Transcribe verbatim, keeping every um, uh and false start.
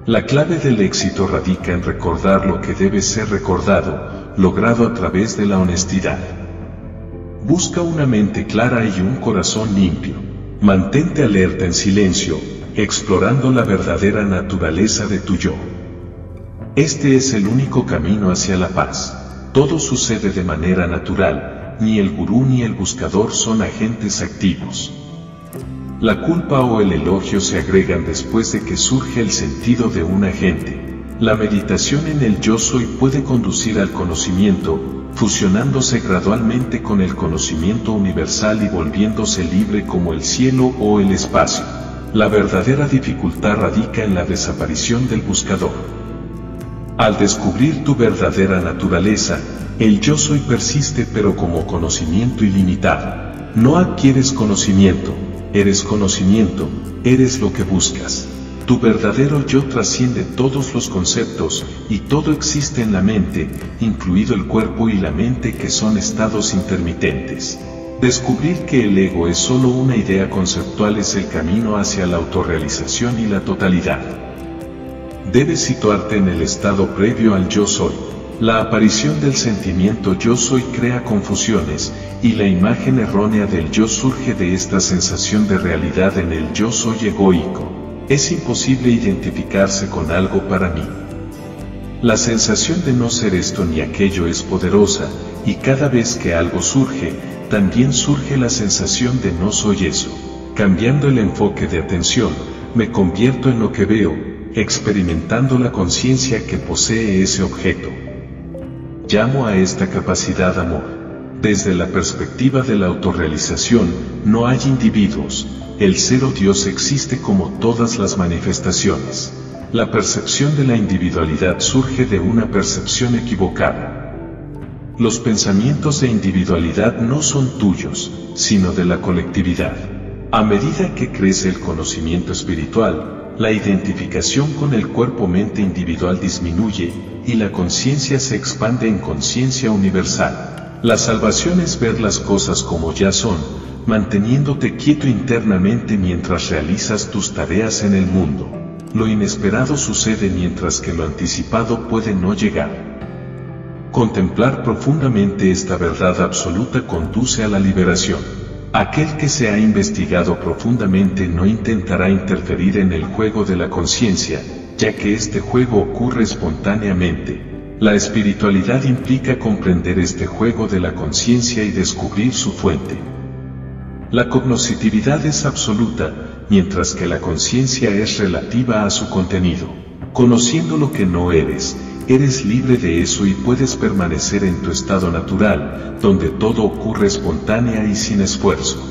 La clave del éxito radica en recordar lo que debe ser recordado, logrado a través de la honestidad. Busca una mente clara y un corazón limpio. Mantente alerta en silencio, explorando la verdadera naturaleza de tu yo. Este es el único camino hacia la paz. Todo sucede de manera natural, ni el gurú ni el buscador son agentes activos. La culpa o el elogio se agregan después de que surge el sentido de un agente. La meditación en el yo soy puede conducir al conocimiento, fusionándose gradualmente con el conocimiento universal y volviéndose libre como el cielo o el espacio. La verdadera dificultad radica en la desaparición del buscador. Al descubrir tu verdadera naturaleza, el yo soy persiste pero como conocimiento ilimitado. No adquieres conocimiento, eres conocimiento, eres lo que buscas. Tu verdadero yo trasciende todos los conceptos, y todo existe en la mente, incluido el cuerpo y la mente que son estados intermitentes. Descubrir que el ego es solo una idea conceptual es el camino hacia la autorrealización y la totalidad. Debes situarte en el estado previo al yo soy. La aparición del sentimiento yo soy crea confusiones, y la imagen errónea del yo surge de esta sensación de realidad en el yo soy egoico. Es imposible identificarse con algo para mí. La sensación de no ser esto ni aquello es poderosa, y cada vez que algo surge, también surge la sensación de no soy eso. Cambiando el enfoque de atención, me convierto en lo que veo, experimentando la conciencia que posee ese objeto. Llamo a esta capacidad amor. Desde la perspectiva de la autorrealización, no hay individuos, el cero Dios existe como todas las manifestaciones. La percepción de la individualidad surge de una percepción equivocada. Los pensamientos de individualidad no son tuyos, sino de la colectividad. A medida que crece el conocimiento espiritual, la identificación con el cuerpo-mente individual disminuye, y la conciencia se expande en conciencia universal. La salvación es ver las cosas como ya son, manteniéndote quieto internamente mientras realizas tus tareas en el mundo. Lo inesperado sucede mientras que lo anticipado puede no llegar. Contemplar profundamente esta verdad absoluta conduce a la liberación. Aquel que se ha investigado profundamente no intentará interferir en el juego de la conciencia, ya que este juego ocurre espontáneamente. La espiritualidad implica comprender este juego de la conciencia y descubrir su fuente. La cognoscitividad es absoluta, mientras que la conciencia es relativa a su contenido. Conociendo lo que no eres, eres libre de eso y puedes permanecer en tu estado natural, donde todo ocurre espontánea y sin esfuerzo.